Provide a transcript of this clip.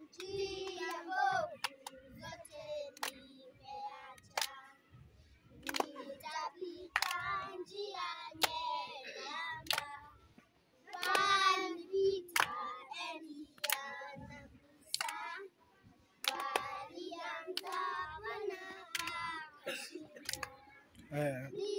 njia mbovu zote nimeacha, nitapita njia nyembamba, bali nitaenda na Musa, walianza Bwana akashinda.